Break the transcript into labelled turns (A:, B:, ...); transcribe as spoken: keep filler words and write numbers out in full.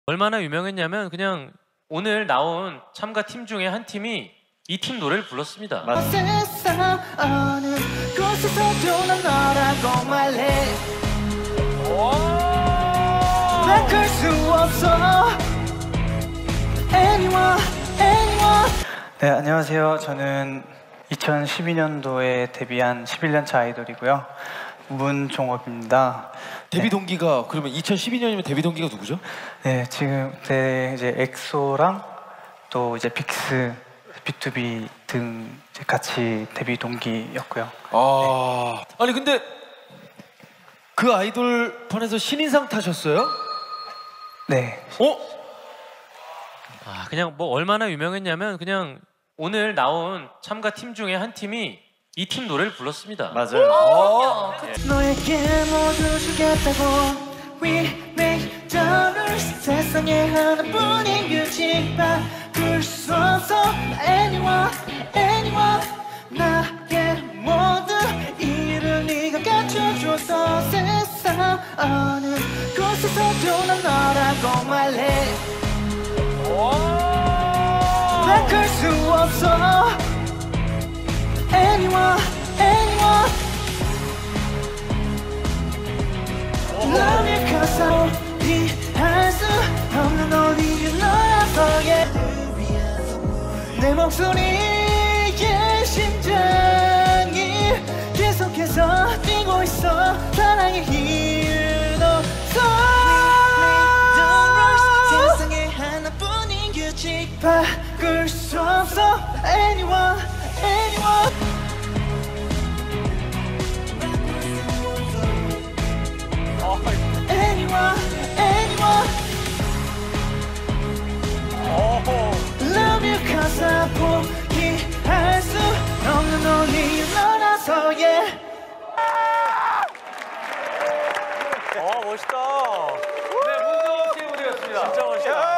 A: 얼마나 유명했냐면 그냥 오늘 나온 참가 팀 중에 한 팀이 이 팀 노래를 불렀습니다.
B: 세상 어느 곳에서도 난 너라고 말해. 바꿀 수 없어. Anyone, anyone.
C: 네, 안녕하세요. 저는 이천십이 년도에 데뷔한 십일 년 차 아이돌이고요. 문종업입니다.
D: 데뷔 동기가 그러면 이천십이 년이면 데뷔 동기가 누구죠?
C: 네, 지금 네, 이제 엑소랑 또 이제 빅스, 비투비 등 이제 같이 데뷔 동기였고요.
D: 아, 네. 아니 근데 그 아이돌 판에서 신인상 타셨어요?
C: 네.
D: 어?
A: 아, 그냥 뭐 얼마나 유명했냐면 그냥 오늘 나온 참가 팀 중에 한 팀이 이 팀 노래를 불렀습니다.
D: 맞아요.
B: 어, 너에게 모두 주겠다고 We make the rules. 세상에 하나뿐인 규칙 바꿀 수 없어. Anyone, anyone. 나의 모든 일을 네가 갖춰줘서 세상 어느 곳에서도 난 너라고 말해. 바꿀 수 없어. Anyone, anyone. Love you cause I 이해할 수 없는 어디에 너라서 yeah. 내 목소리의 심장이 계속해서 뛰고 있어. 사랑의 힘을 넣어서 세상에 하나뿐인 규칙 바꿀 수 없어. Anyone, anyone. Anyone, anyone. Love you cause I 포기할 수 없는 너의 너라서 yeah.
E: 어 멋있다. 네, 문종업 씨의 무대였습니다. 진짜 멋있다.